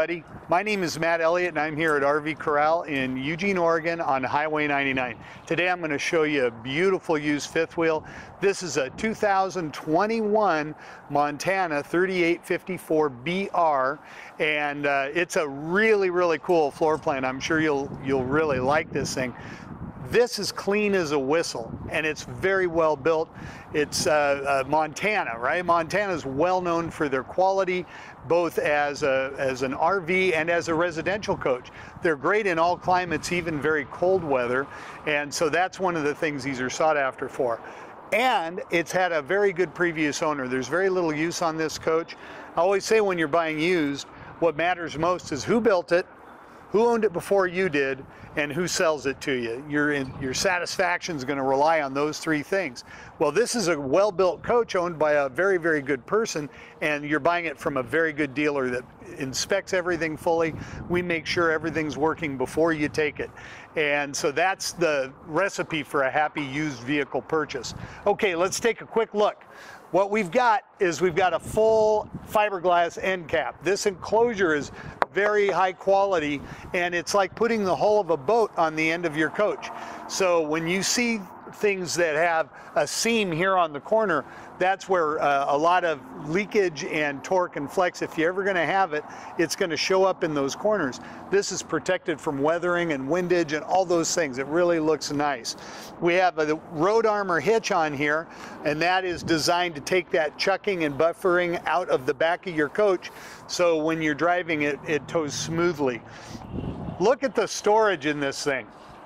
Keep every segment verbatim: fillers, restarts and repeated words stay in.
everybody. My name is Matt Elliott and I'm here at R V Corral in Eugene, Oregon on Highway ninety-nine. Today I'm going to show you a beautiful used fifth wheel. This is a two thousand twenty-one Montana thirty-eight fifty-four B R, and uh, it's a really, really cool floor plan. I'm sure you'll, you'll really like this thing. This is clean as a whistle, and it's very well built. It's uh, uh, Montana, right? Montana is well known for their quality, both as, a, as an R V and as a residential coach. They're great in all climates, even very cold weather, and so that's one of the things these are sought after for. And it's had a very good previous owner. There's very little use on this coach. I always say when you're buying used, what matters most is who built it, who owned it before you did, and who sells it to you. Your, your satisfaction is going to rely on those three things. Well, this is a well-built coach owned by a very, very good person, and you're buying it from a very good dealer that inspects everything fully. We make sure everything's working before you take it. And so that's the recipe for a happy used vehicle purchase. Okay, let's take a quick look. What we've got is we've got a full fiberglass end cap. This enclosure is very high quality, and it's like putting the hull of a boat on the end of your coach. So when you see things that have a seam here on the corner, that's where uh, a lot of leakage and torque and flex, if you're ever going to have it, it's going to show up in those corners. This is protected from weathering and windage and all those things. It really looks nice. We have a road armor hitch on here, and that is designed to take that chucking and buffering out of the back of your coach, so when you're driving it, it tows smoothly. Look at the storage in this thing.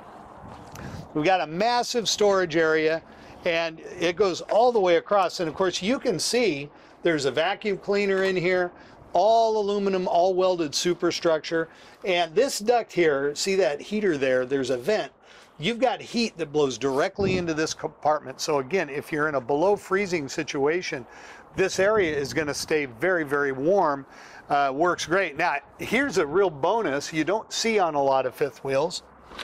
We've got a massive storage area, and it goes all the way across. And of course, you can see there's a vacuum cleaner in here, all aluminum, all welded superstructure. And this duct here, see that heater there, there's a vent. You've got heat that blows directly into this compartment. So again, if you're in a below freezing situation, this area is going to stay very, very warm. Uh, works great. Now, here's a real bonus you don't see on a lot of fifth wheels.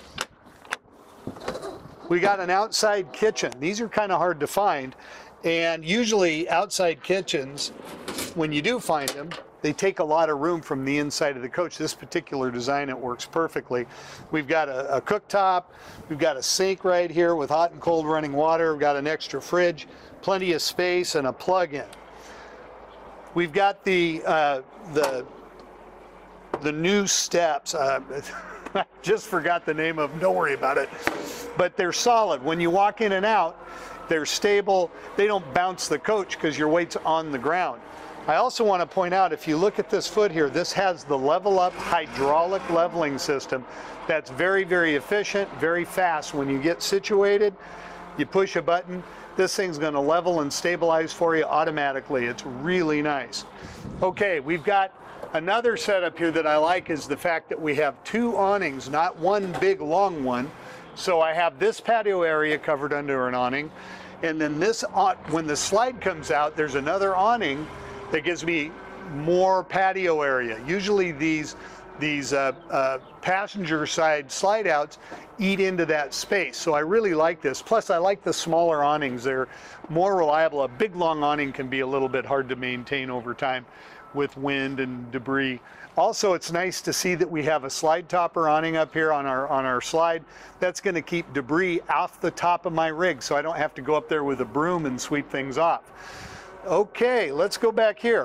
We got an outside kitchen. These are kind of hard to find, and usually outside kitchens, when you do find them, they take a lot of room from the inside of the coach. This particular design, it works perfectly. We've got a, a cooktop, we've got a sink right here with hot and cold running water, we've got an extra fridge, plenty of space, and a plug-in. We've got the, uh, the, the new steps. Uh, I just forgot the name of them, don't worry about it. But they're solid. When you walk in and out, they're stable. They don't bounce the coach because your weight's on the ground. I also want to point out, if you look at this foot here, this has the Level Up hydraulic leveling system. That's very, very efficient, very fast. When you get situated, you push a button, this thing's going to level and stabilize for you automatically. It's really nice. Okay, we've got another setup here that I like is the fact that we have two awnings, not one big long one. So I have this patio area covered under an awning, and then this, when the slide comes out, there's another awning that gives me more patio area. Usually these these uh, uh, passenger side slide outs eat into that space, so I really like this. Plus I like the smaller awnings. They're more reliable. A big long awning can be a little bit hard to maintain over time with wind and debris. Also, it's nice to see that we have a slide topper awning up here on our on our slide. That's going to keep debris off the top of my rig, so I don't have to go up there with a broom and sweep things off. Okay, let's go back here.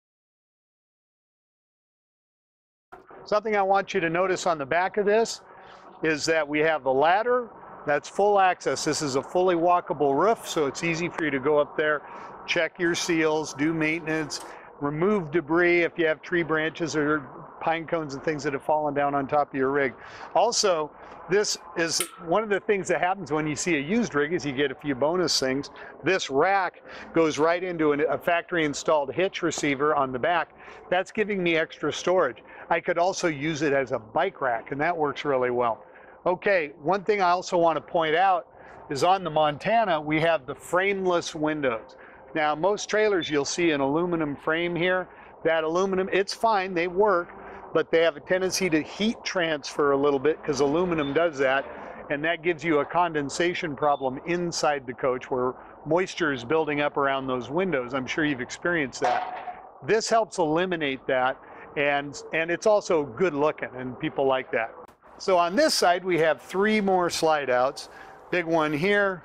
Something I want you to notice on the back of this is that we have the ladder. That's full access. This is a fully walkable roof, so it's easy for you to go up there, check your seals, do maintenance, remove debris if you have tree branches or pine cones and things that have fallen down on top of your rig. Also, this is one of the things that happens when you see a used rig is you get a few bonus things. This rack goes right into a factory installed hitch receiver on the back. That's giving me extra storage. I could also use it as a bike rack, and that works really well. Okay, one thing I also want to point out is on the Montana, we have the frameless windows. Now, most trailers you'll see an aluminum frame here. That aluminum, it's fine, they work, but they have a tendency to heat transfer a little bit because aluminum does that, and that gives you a condensation problem inside the coach where moisture is building up around those windows. I'm sure you've experienced that. This helps eliminate that, and, and it's also good looking, and people like that. So on this side, we have three more slide outs. Big one here,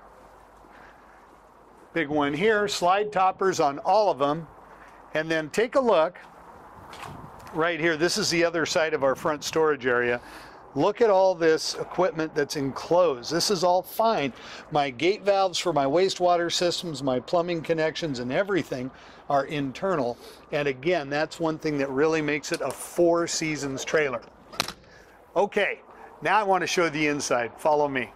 big one here, slide toppers on all of them. And then take a look right here. This is the other side of our front storage area. Look at all this equipment that's enclosed. This is all fine. My gate valves for my wastewater systems, my plumbing connections and everything are internal. And again, that's one thing that really makes it a Four Seasons trailer. Okay, now I want to show the inside. Follow me.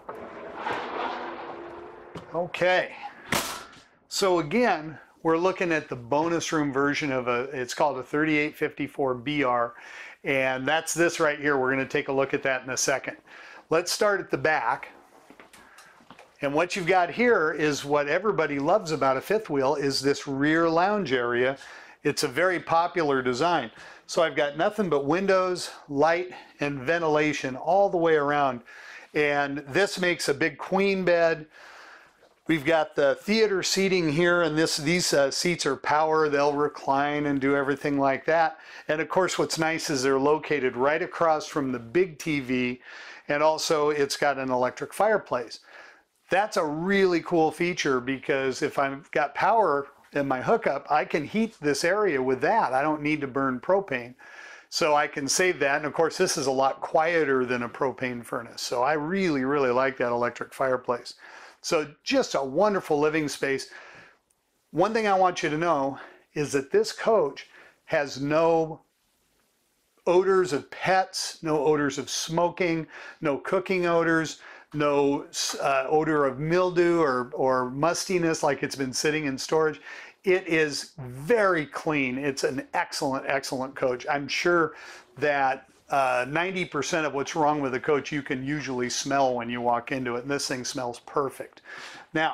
Okay, so again, we're looking at the bonus room version of a, it's called a thirty-eight fifty-four B R, and that's this right here. We're going to take a look at that in a second. Let's start at the back. And what you've got here is what everybody loves about a fifth wheel is this rear lounge area. It's a very popular design. So I've got nothing but windows, light, and ventilation all the way around. And this makes a big queen bed. We've got the theater seating here, and this these uh, seats are power. They'll recline and do everything like that. And of course, what's nice is they're located right across from the big T V, and also it's got an electric fireplace. That's a really cool feature because if I've got power in my hookup, I can heat this area with that. I don't need to burn propane. So I can save that. And of course, this is a lot quieter than a propane furnace. So I really, really like that electric fireplace. So just a wonderful living space. One thing I want you to know is that this coach has no odors of pets, no odors of smoking, no cooking odors, no uh, odor of mildew or, or mustiness like it's been sitting in storage. It is very clean. It's an excellent, excellent coach. I'm sure that Uh, ninety percent of what's wrong with the coach you can usually smell when you walk into it, and this thing smells perfect. Now,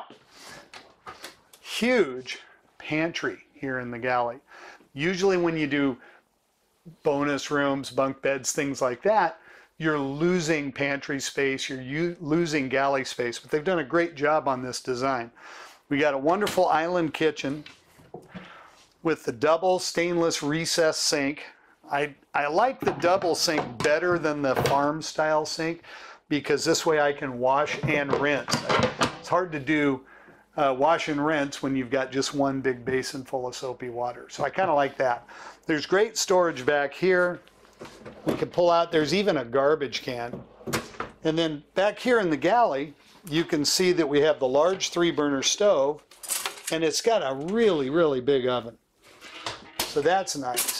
huge pantry here in the galley. Usually when you do bonus rooms, bunk beds, things like that, you're losing pantry space, you're losing galley space, but they've done a great job on this design. We got a wonderful island kitchen with the double stainless recessed sink. I, I like the double sink better than the farm style sink because this way I can wash and rinse. It's hard to do uh, wash and rinse when you've got just one big basin full of soapy water. So I kind of like that. There's great storage back here. We can pull out, there's even a garbage can. And then back here in the galley, you can see that we have the large three burner stove, and it's got a really, really big oven. So that's nice.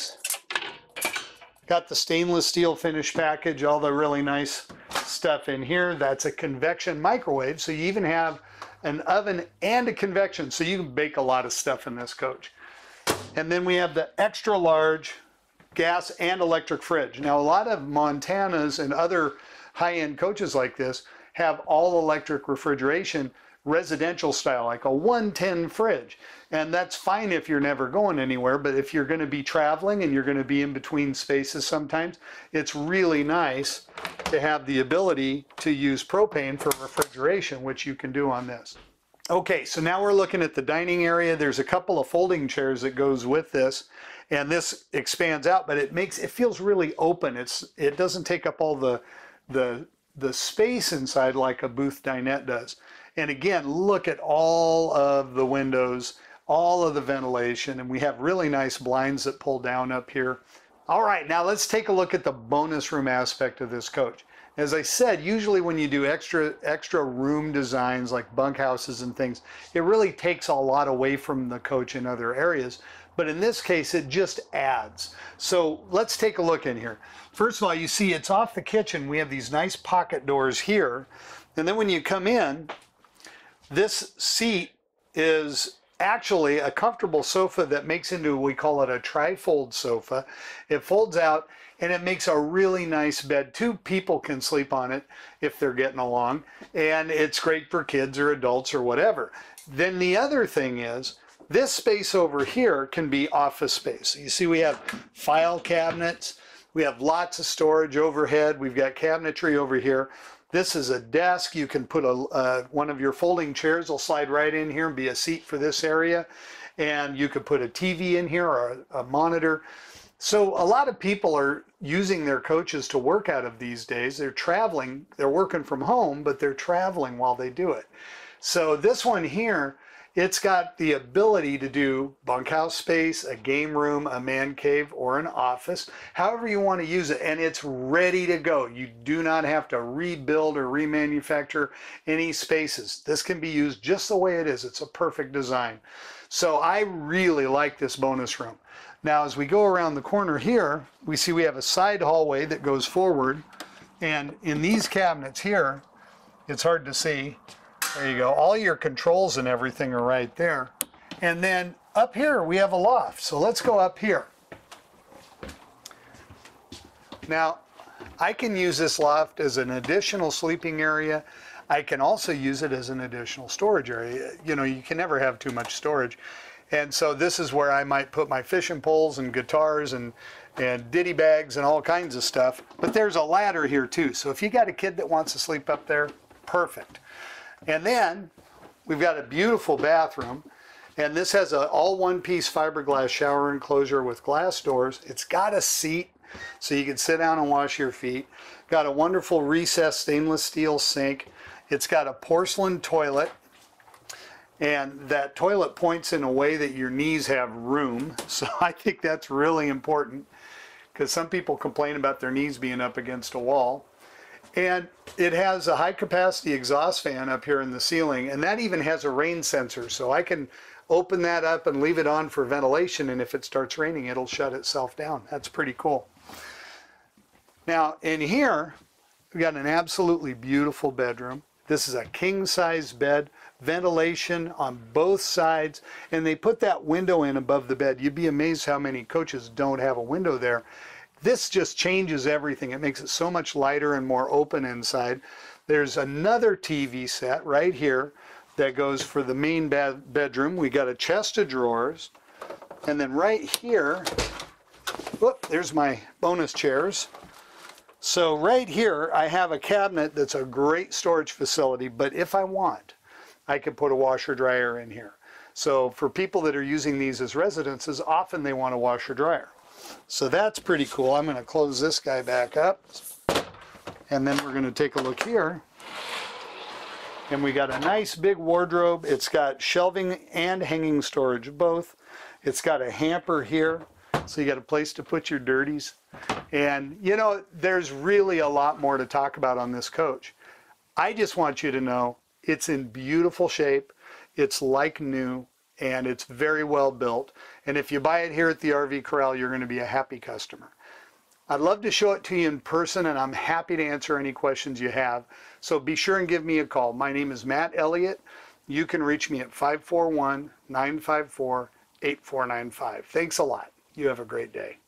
Got the stainless steel finish package, all the really nice stuff in here. That's a convection microwave, so you even have an oven and a convection, so you can bake a lot of stuff in this coach. And then we have the extra large gas and electric fridge. Now, a lot of Montanas and other high-end coaches like this have all electric refrigeration, residential style, like a one ten fridge. And that's fine if you're never going anywhere, but if you're going to be traveling and you're going to be in between spaces sometimes, it's really nice to have the ability to use propane for refrigeration, which you can do on this. Okay, so now we're looking at the dining area. There's a couple of folding chairs that goes with this, and this expands out, but it makes it feels really open. It's it doesn't take up all the the the space inside like a booth dinette does. And again, look at all of the windows, all of the ventilation, and we have really nice blinds that pull down up here. All right, now let's take a look at the bonus room aspect of this coach. As I said, usually when you do extra extra room designs like bunkhouses and things, it really takes a lot away from the coach in other areas. But in this case, it just adds. So let's take a look in here. First of all, you see it's off the kitchen. We have these nice pocket doors here. And then when you come in, this seat is actually a comfortable sofa that makes into, we call it a tri-fold sofa. It folds out and it makes a really nice bed. Two people can sleep on it if they're getting along, and it's great for kids or adults or whatever. Then the other thing is, this space over here can be office space. You see we have file cabinets, we have lots of storage overhead, we've got cabinetry over here. This is a desk. You can put a uh, one of your folding chairs will slide right in here and be a seat for this area. And you could put a T V in here or a, a monitor. So a lot of people are using their coaches to work out of these days. They're traveling, they're working from home, but they're traveling while they do it. So this one here, it's got the ability to do bunkhouse space, a game room, a man cave, or an office, however you want to use it, and it's ready to go. You do not have to rebuild or remanufacture any spaces. This can be used just the way it is. It's a perfect design. So I really like this bonus room. Now, as we go around the corner here, we see we have a side hallway that goes forward, and in these cabinets here, it's hard to see. There you go. All your controls and everything are right there. And then up here we have a loft. So let's go up here. Now, I can use this loft as an additional sleeping area. I can also use it as an additional storage area. You know, you can never have too much storage. And so this is where I might put my fishing poles and guitars and, and ditty bags and all kinds of stuff. But there's a ladder here too. So if you got a kid that wants to sleep up there, perfect. And then we've got a beautiful bathroom, and this has an all one-piece fiberglass shower enclosure with glass doors. It's got a seat so you can sit down and wash your feet. Got a wonderful recessed stainless steel sink. It's got a porcelain toilet, and that toilet points in a way that your knees have room. So I think that's really important because some people complain about their knees being up against a wall. And it has a high capacity exhaust fan up here in the ceiling, and that even has a rain sensor. So I can open that up and leave it on for ventilation, and if it starts raining, it'll shut itself down. That's pretty cool. Now in here, we got an absolutely beautiful bedroom. This is a king size bed, ventilation on both sides, and they put that window in above the bed. You'd be amazed how many coaches don't have a window there. This just changes everything. It makes it so much lighter and more open inside. There's another T V set right here that goes for the main bed bedroom. We got a chest of drawers. And then right here, whoop, there's my bonus chairs. So right here, I have a cabinet that's a great storage facility, but if I want, I can put a washer dryer in here. So for people that are using these as residences, often they want a washer dryer. So that's pretty cool. I'm going to close this guy back up, and then we're going to take a look here. And we got a nice big wardrobe. It's got shelving and hanging storage both. It's got a hamper here, so you got a place to put your dirties. And you know, there's really a lot more to talk about on this coach. I just want you to know it's in beautiful shape. It's like new, and it's very well built. And if you buy it here at the R V Corral, you're going to be a happy customer. I'd love to show it to you in person, and I'm happy to answer any questions you have. So be sure and give me a call. My name is Matt Elliott. You can reach me at five four one, nine five four, eight four nine five. Thanks a lot. You have a great day.